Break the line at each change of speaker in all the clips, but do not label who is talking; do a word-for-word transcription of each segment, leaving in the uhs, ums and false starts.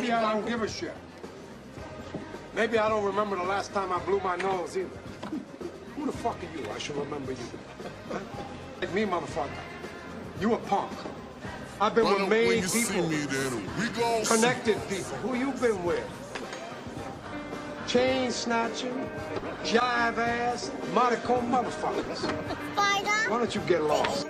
Maybe I don't give a shit. Maybe I don't remember the last time I blew my nose either. Who the fuck are you? I should remember you. Huh? Like me, motherfucker. You a punk. I've been with made people, me, we go connected people. Who you been with? Chain snatching, jive ass, Monaco motherfuckers. Spider. Why don't you get lost?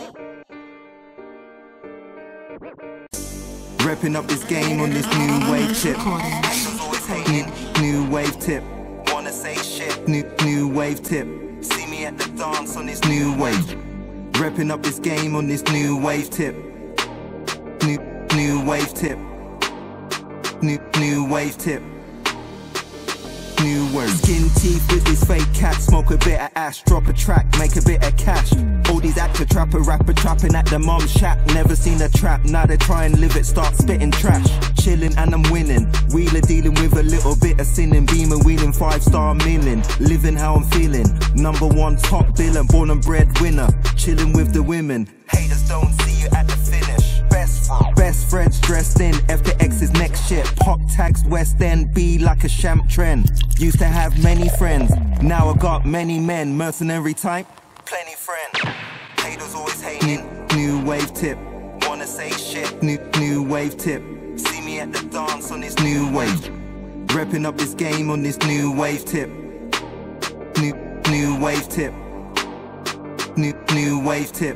Repping up this game on this new wave tip. New, new wave tip. Wanna say shit. New, new wave tip. See me at the dance on this new wave. Repping up this game on this new wave tip. New, new wave tip. New, new wave tip. New word. Skin teeth with this fake cat. Smoke a bit of ash. Drop a track. Make a bit of cash. All these actor, trapper, rapper, trapping at the mom's shack. Never seen a trap. Now they try and live it. Start spitting trash. Chilling and I'm winning. Wheeler dealing with a little bit of sinning. Beamer wheeling five star milling. Living how I'm feeling. Number one top biller. Born and bred winner. Chilling with the women. Haters don't see you at the finish. Best friend. Best friends dressed in. F the X is next shit. Pop tags West End. Be like a champ trend. Used to have many friends. Now I got many men. Mercenary type. Plenty friend. Haters always hating. New, new wave tip. Wanna say shit. New, new wave tip. See me at the dance on this new wave. Repping up this game on this new wave tip. New, new wave tip. New, new wave tip.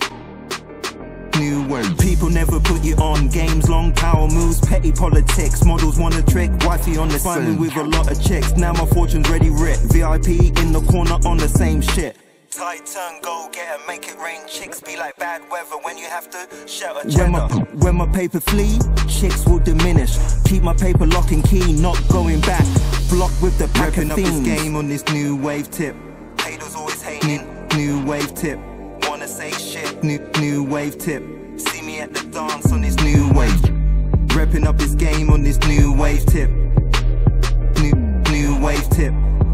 New word. People never put you on. Games, long power moves, petty politics. Models want a trick, wifey on the find me with a lot of chicks. Now my fortune's ready writ. V I P in the corner on the same shit. Tight turn, go get her, make it rain. Chicks be like bad weather when you have to shelter cheddar. When my, when my paper flee, chicks will diminish. Keep my paper lock and key, not going back. Block with the pack of this game on this new wave tip. Haters always hating. New, new wave tip. Wanna say shit. New, new wave tip. See me at the dance on this new wave. Repping up this game on this new wave tip. New, new wave tip.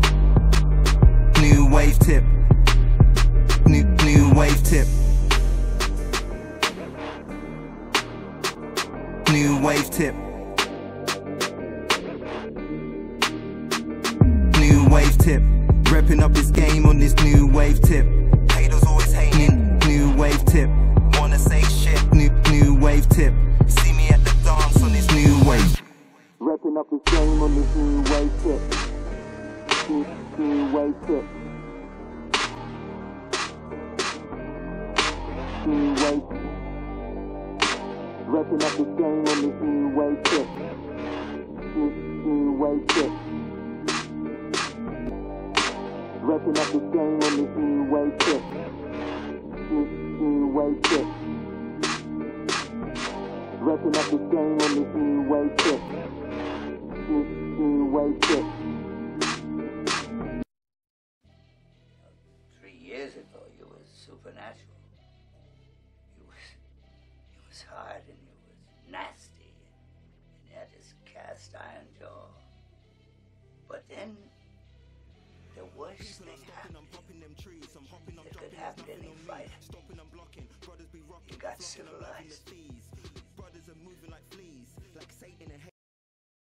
New wave tip. New, new wave tip. New wave tip. New wave tip. Repping up this game on this new wave tip. Haters always hating. New wave tip. Wanna say shit. New, new wave tip. See me at the dance on this new wave. Repping up this game on this new wave tip. New, new wave tip. New wave. Repping up this game on this new wave tip. New, new wave tip. Repping up this game on this new wave tip. New, new wave tip. Repping up this game on this new wave tip. New, new wave tip.
Three years ago, you was supernatural. You was, you was hard and you was nasty, and you had this cast iron jaw. But then, the worst thing happened that could happen to any fighter. You got civilized.